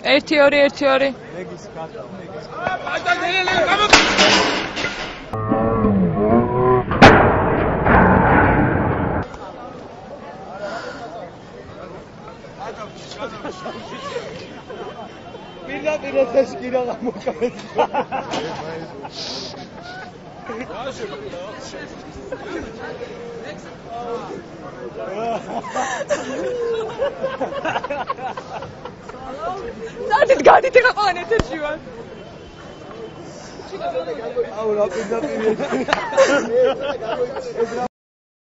ერთი ორი ლეგის კატა პირდაპირ ესკირა გამოკავეთ გადით ეხა ყველანი ეთერში ვარ აუ რა პირდაპირ